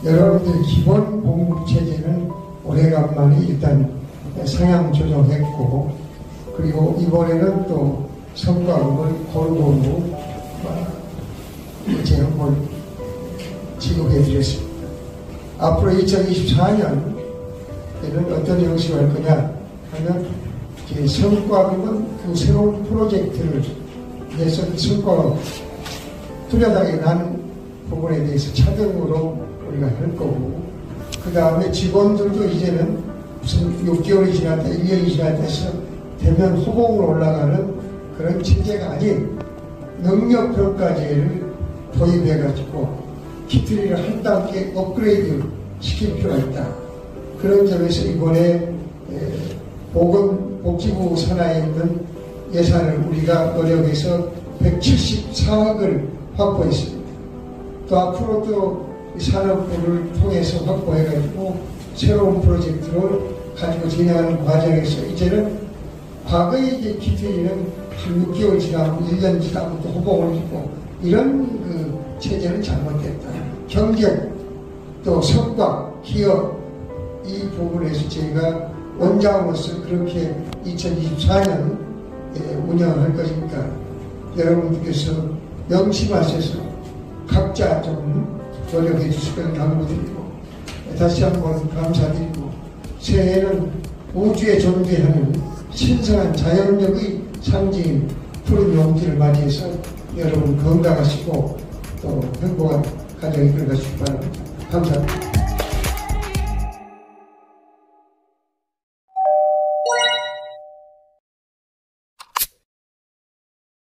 여러분들 기본 공급체제는 오래간만에 일단 상향 조정했고, 그리고 이번에는 또 성과급을 골고루 제공을 지급해드렸습니다. 앞으로 2024년에는 어떤 형식으로 할 거냐 하면, 성과급은 그 새로운 프로젝트를 위해서 성과가 뚜렷하게 난 부분에 대해서 차등으로 우리가 할 거고, 그 다음에 직원들도 이제는 무슨 6개월이 지났다, 1년이 지났다 해서 대면 호봉으로 올라가는 그런 체제가 아닌 능력평가제를 도입해가지고 기틀리를 한 단계 업그레이드 시킬 필요가 있다. 그런 점에서 이번에 보건복지부 산하에 있는 예산을 우리가 노력해서 174억을 확보했습니다. 또 앞으로 또 산업부를 통해서 확보해가지고 새로운 프로젝트를 가지고 진행하는 과정에서 이제는 과거에 이제 기틀리는 6개월 지나고 1년 지나고 또 호봉을 주고 이런 그 체제는 잘못됐다. 경쟁, 또 성과, 기업 이 부분에서 저희가 원장으로서 그렇게 2024년 운영을 할 것이니까 여러분들께서 명심하셔서 각자 좀 노력해 주실 걸 당부드리고, 다시 한번 감사드리고, 새해는 우주에 존재하는 신성한 자연력의 상징인 푸른 용기를 맞이해서 여러분 건강하시고 또 행복한 가정이 되어가시기 바랍니다. 감사합니다.